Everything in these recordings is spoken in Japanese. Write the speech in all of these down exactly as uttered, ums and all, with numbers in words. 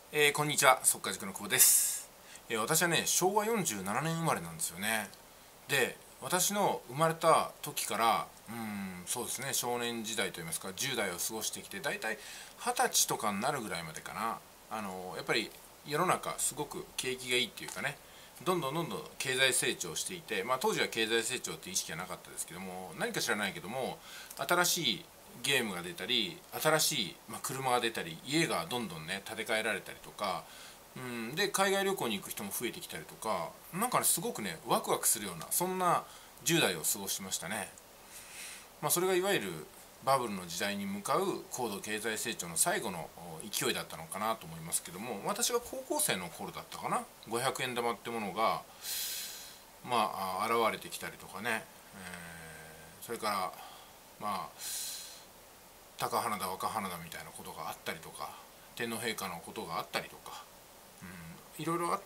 えー、こんにちは、速稼塾の久保です。えー、私はね、しょうわよんじゅうななねん生まれなんですよね。で、私の生まれた時から、うーん、そうですね、少年時代といいますか、じゅう代を過ごしてきて、だいたいはたちとかになるぐらいまでかな。あのやっぱり世の中、すごく景気がいいっていうかね、どんどんどんどん経済成長していて、まあ、当時は経済成長っていう意識はなかったですけども、何か知らないけども、新しいゲームが出たり、新しい、まあ、車が出たり、家がどんどんね建て替えられたりとか、うん、で海外旅行に行く人も増えてきたりとか、なんかねすごくねワクワクするような、そんなじゅう代を過ごしましたね。まあ、それがいわゆるバブルの時代に向かう高度経済成長の最後の勢いだったのかなと思いますけども、私が高校生の頃だったかな、ごひゃくえん玉ってものがまあ現れてきたりとかね、えー、それからまあ高花田若花田みたいなことがあったりとか、天皇陛下のことがあったりとか、うん、いろいろあって、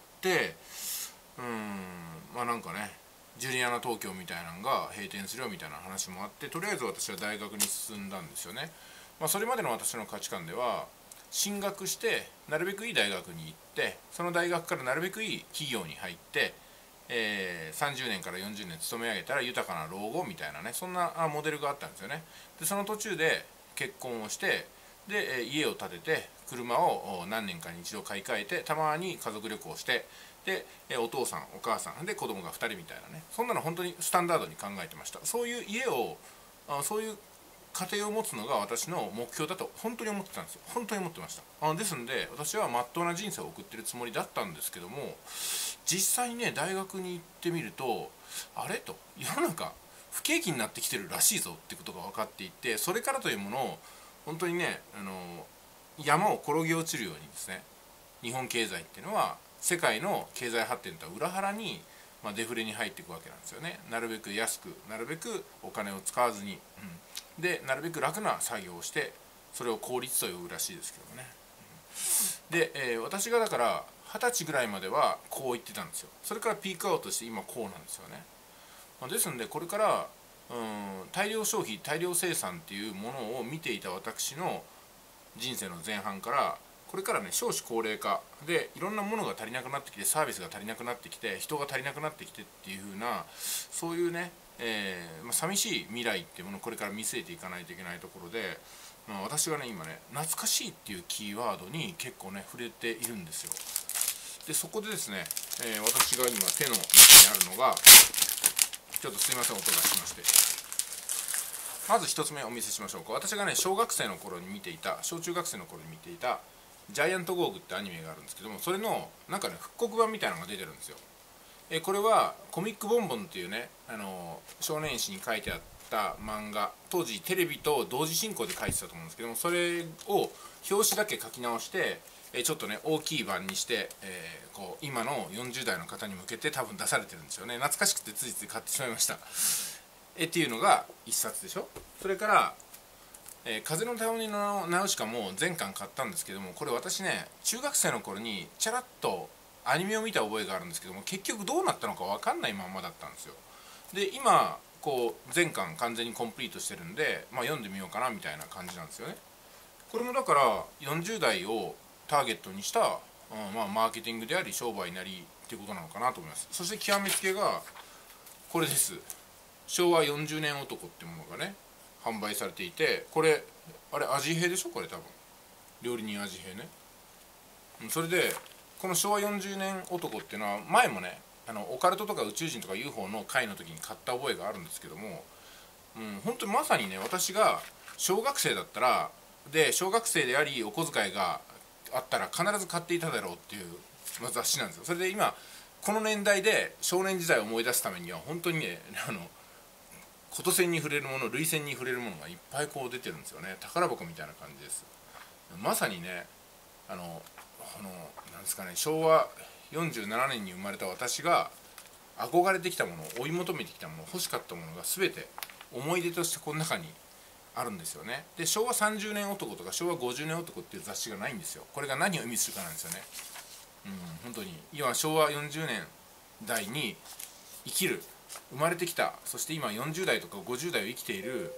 うん、まあなんかね、ジュリアナ東京みたいなのが閉店するよみたいな話もあって、とりあえず私は大学に進んだんですよね。まあ、それまでの私の価値観では、進学してなるべくいい大学に行って、その大学からなるべくいい企業に入って、えー、さんじゅうねんからよんじゅうねん勤め上げたら豊かな老後みたいなね、そんなモデルがあったんですよね。でその途中で結婚をして、で家を建てて車を何年かに一度買い替えて、たまに家族旅行して、でお父さんお母さんで子供がふたりみたいなね、そんなの本当にスタンダードに考えてました。そういう家を、そういう家庭を持つのが私の目標だと本当に思ってたんですよ。本当に思ってました。あですので私はまっとうな人生を送ってるつもりだったんですけども、実際にね大学に行ってみると、あれと、世の中不景気になってきてるらしいぞってことが分かっていて、それからというものを本当にね、あの山を転げ落ちるようにですね、日本経済っていうのは世界の経済発展とは裏腹に、まあ、デフレに入っていくわけなんですよね。なるべく安く、なるべくお金を使わずに、うん、でなるべく楽な作業をして、それを効率と呼ぶらしいですけどね。で、えー、私がだからはたちぐらいまではこう言ってたんですよ。それからピークアウトして今こうなんですよね。まあ、ですのでこれからうん大量消費大量生産っていうものを見ていた私の人生の前半から、これからね少子高齢化でいろんなものが足りなくなってきて、サービスが足りなくなってきて、人が足りなくなってきてっていう風な、そういうね、えーまあ、寂しい未来っていうものをこれから見据えていかないといけないところで、まあ、私がね今ね懐かしいっていうキーワードに結構ね触れているんですよ。でそこでですね、えー、私が今手の中にあるのが、ちょっとすいません音がしまして、まず一つ目お見せしましょうか。私がね小学生の頃に見ていた、小中学生の頃に見ていたジャイアントゴーグってアニメがあるんですけども、それのなんかね復刻版みたいなのが出てるんですよ。えこれはコミックボンボンっていうね、あの少年誌に書いてあった漫画、当時テレビと同時進行で書いてたと思うんですけども、それを表紙だけ書き直して、えちょっとね大きい版にして、えー、こう今のよんじゅう代の方に向けて多分出されてるんですよね。懐かしくてついつい買ってしまいました。えっていうのがいっさつでしょ。それからえー、風の谷のナウシカも全巻買ったんですけども、これ私ね中学生の頃にチャラッとアニメを見た覚えがあるんですけども、結局どうなったのか分かんないまんまだったんですよ。で今こう全巻完全にコンプリートしてるんで、まあ、読んでみようかなみたいな感じなんですよね。これもだからよんじゅう代をターゲットにした、うんまあ、マーケティングであり商売なりっていうことなのかなと思います。そして極めつけがこれです。しょうわよんじゅうねん男ってものがね販売されていて、これあれ味平でしょ、これ多分料理人味平ね。それでこのしょうわよんじゅうねん男っていうのは前もね、あのオカルトとか宇宙人とか ユーフォー の回の時に買った覚えがあるんですけども、うん、本当にまさにね私が小学生だったら、で小学生でありお小遣いがあったら必ず買っていただろうっていう、まあ、雑誌なんですよ。それで今この年代で少年時代を思い出すためには本当にね、あのこと線に触れるもの、涙腺に触れるものがいっぱいこう出てるんですよね。宝箱みたいな感じです。まさにね、あのあのなんですかね、しょうわよんじゅうななねんに生まれた私が憧れてきたもの、追い求めてきたもの、欲しかったものが全て思い出としてこの中にあるんですよね。でしょうわさんじゅうねん男とかしょうわごじゅうねん男っていう雑誌がないんですよ。これが何を意味するかなんですよね。うん本当に今しょうわよんじゅうねんだいに生きる、生まれてきた、そして今よんじゅう代とかごじゅう代を生きている、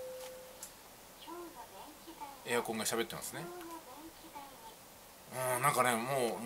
エアコンが喋ってますね。うんなんかねもう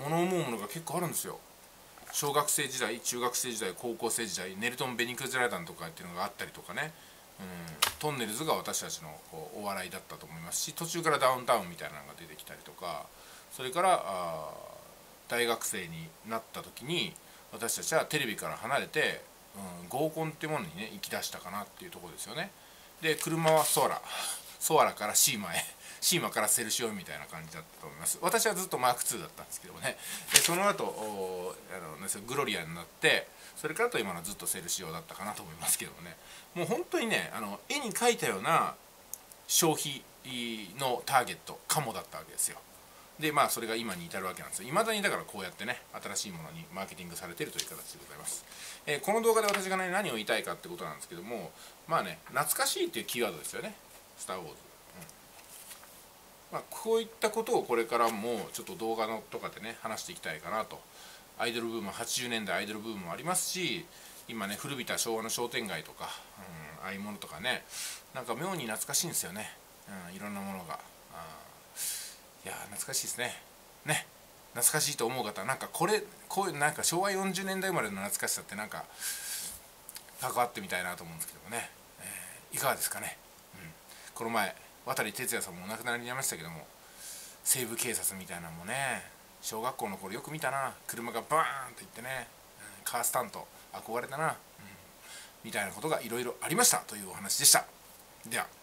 結構あるんですよ。小学生時代、中学生時代、高校生時代、ネルトン・ベニクジラ団とかっていうのがあったりとかね、うん、トンネルズが私たちのお笑いだったと思いますし、途中からダウンタウンみたいなのが出てきたりとか、それからあ大学生になった時に私たちはテレビから離れて、うん、合コンっていうものにね行き出したかなっていうところですよね。で車はソアラソアラからシーマへシーマからセルシオみたいな感じだったと思います。私はずっとマークツーだったんですけどもね。でその後あの、ね、グロリアになって、それからと今のはずっとセルシオだったかなと思いますけどもね。もう本当にね、あの絵に描いたような消費のターゲットカモだったわけですよ。でまあそれが今に至るわけなんですよ。いまだにだからこうやってね新しいものにマーケティングされているという形でございます。えー、この動画で私が、ね、何を言いたいかってことなんですけども、まあね、懐かしいっていうキーワードですよね、スター・ウォーズ。まあ、こういったことをこれからもちょっと動画のとかでね話していきたいかなと。アイドルブーム、はちじゅうねんだいアイドルブームもありますし、今ね古びた昭和の商店街とか、うん、ああいうものとかね、なんか妙に懐かしいんですよね、うん、いろんなものが。いや懐かしいですね。ね、懐かしいと思う方、なんかこれこういうなんか昭和よんじゅうねんだい生まれの懐かしさってなんか関わってみたいなと思うんですけどもね、えー、いかがですかね。うん、この前渡哲也さんもお亡くなりになりましたけども、西部警察みたいなのもね小学校の頃よく見たな。車がバーンといってね、うん、カースタント憧れたな、うん、みたいなことがいろいろありましたというお話でした。では。